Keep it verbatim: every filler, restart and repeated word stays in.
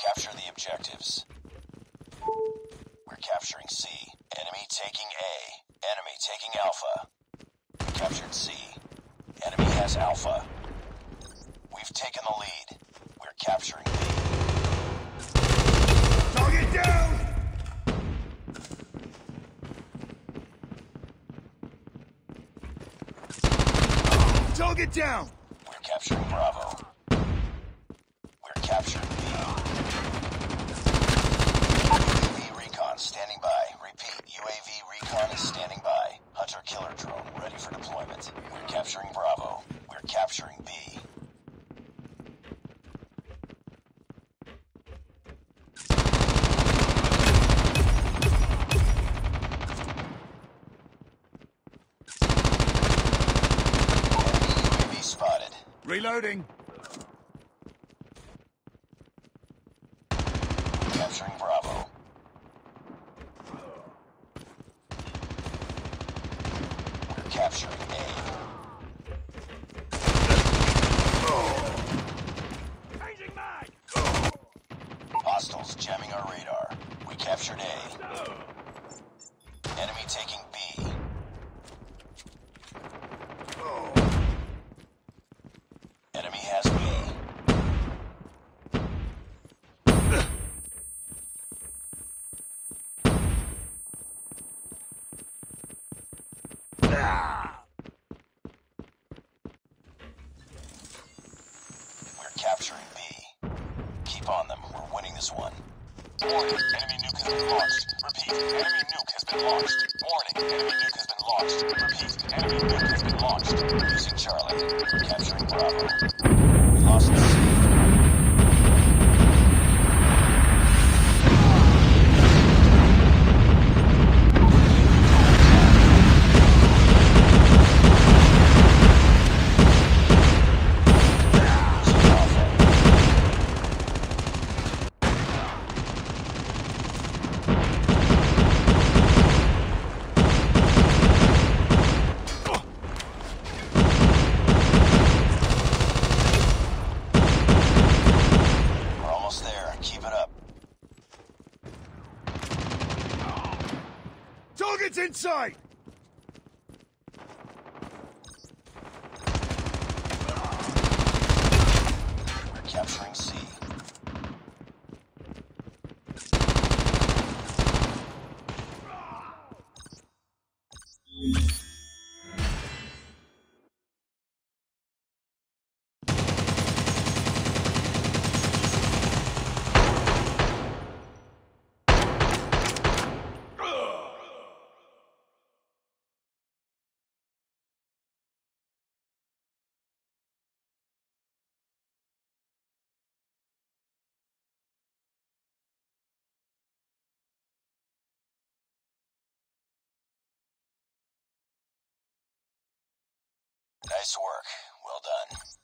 Capture the objectives. We're capturing C. Enemy taking A. Enemy taking Alpha. We captured C. Enemy has Alpha. We've taken the lead. We're capturing B. Target down! Target down! We're capturing Bravo. We're capturing B. U A V recon standing by. Repeat, U A V recon is standing by. Hunter-killer drone ready for deployment. We're capturing Bravo. We're capturing B. Reloading. Capturing Bravo. We're capturing A. Changing mag. Hostiles jamming our radar. We captured A. Enemy taking B. Enemy has B. We're capturing B. Keep on them. We're winning this one. Warning, enemy nuke has been launched. Repeat, enemy nuke has been launched. Warning, enemy nuke has been launched. Repeat, enemy nuke has been launched. Losing Charlie. We're capturing Bravo. We lost C. Target's in sight! We're capturing C. Nice work. Well done.